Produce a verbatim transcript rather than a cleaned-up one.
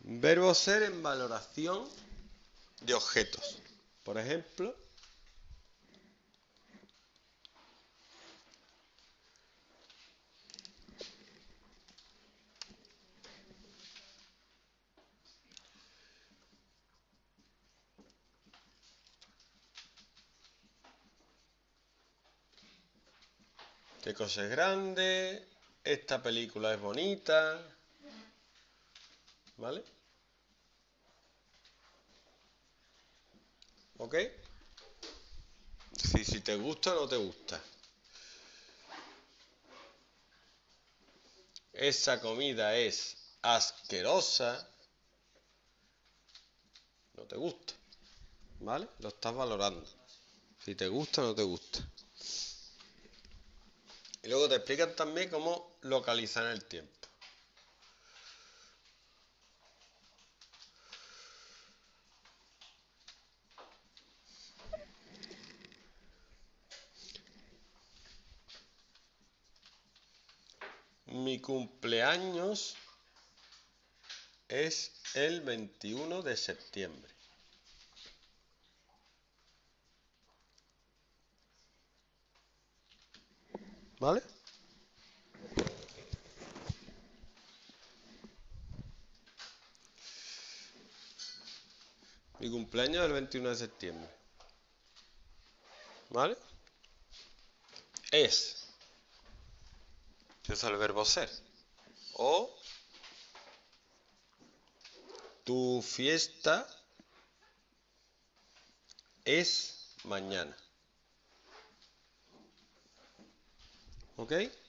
Verbo ser en valoración de objetos. Por ejemplo, qué cosa es grande, esta película es bonita, ¿vale? ¿Ok? Es decir, si te gusta o no te gusta. Esa comida es asquerosa, no te gusta, ¿vale? Lo estás valorando. Si te gusta o no te gusta. Y luego te explican también cómo localizar el tiempo. Mi cumpleaños es el veintiuno de septiembre. ¿Vale? Mi cumpleaños es el veintiuno de septiembre. ¿Vale? Es. Se usa el verbo ser. O tu fiesta es mañana. ¿Ok?